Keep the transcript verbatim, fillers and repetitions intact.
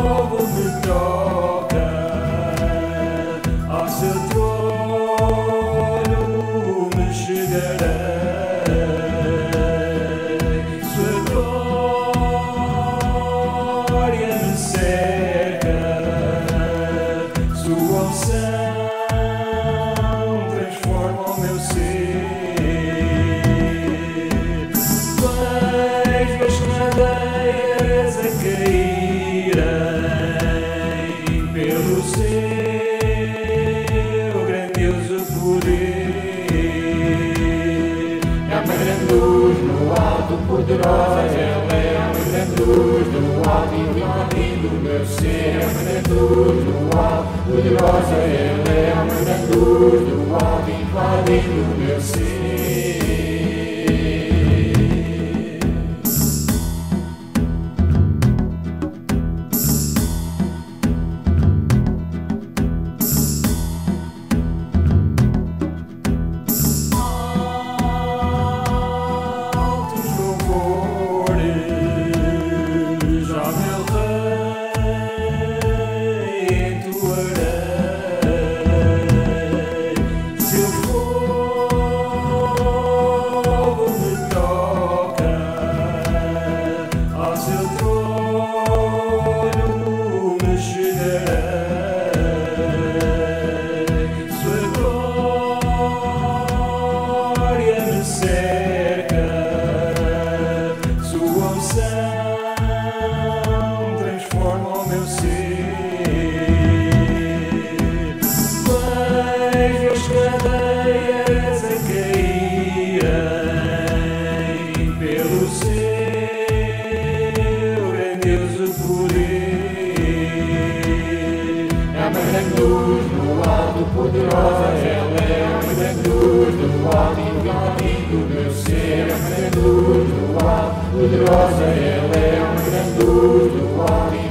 me toca, ao seu trono me chegarei. Sua glória me cerca, sua unção transforma o meu ser. Vejo as cadeias a caírem pelo seu grandioso poder. É uma grande luz no alto, poderosa ela é uma grande luz no alto, invadindo o meu ser. É uma grande luz no alto, poderosa ela é uma grande luz no alto, invadindo o meu ser. Altos Louvores, ó meu rei, entoarei. Seu fogo me toca, ao seu trono me chegarei. Sua glória me cerca, sua unção transforma o meu ser. Vejo as cadeias a caírem pelo seu grandioso poder. É uma grande luz no alto, poderosa ela é uma grande luz no alto, invadindo o meu ser. É uma grande luz no alto, poderosa ela é uma grande luz no alto,